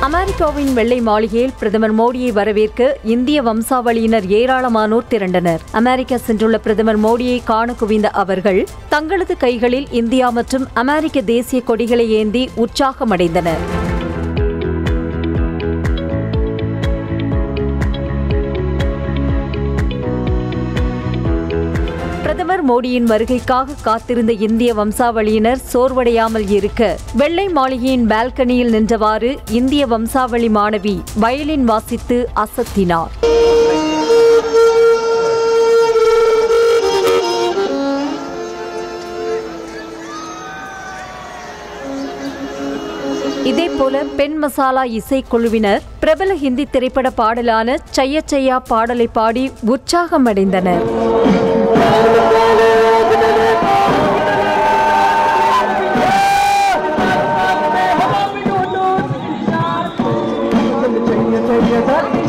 அமெரிக்காவின் வெள்ளை மாளிகையில் பிரதமர் மோடியை வரவேற்க இந்திய வம்சாவளியினர் ஏராளமானோர் திரண்டனர். அமெரிக்கா சென்றுள்ள பிரதமர் மோடியை காண குவிந்த அவர்கள் தங்களது கைகளில் இந்தியா மற்றும் அமெரிக்க தேசிய கொடிகளை ஏந்தி உற்சாகமடைந்தனர். பிரதமர் மோடியின் வருகைக்காக காத்திருந்த இந்திய வம்சாவளியினர் சோர்வடையாமல் இருக்க வெள்ளை மாளிகையின் பால்கனியில் நின்றவாறு இந்திய வம்சாவளி மாணவி வயலின் வாசித்து அசத்தினார். இதேபோல பெண் மசாலா இசைக்குழுவினர் பிரபல ஹிந்தி திரைப்பட பாடலான சையா சையா பாடலை பாடி உற்சாகமடைந்தனர். Yes, sir.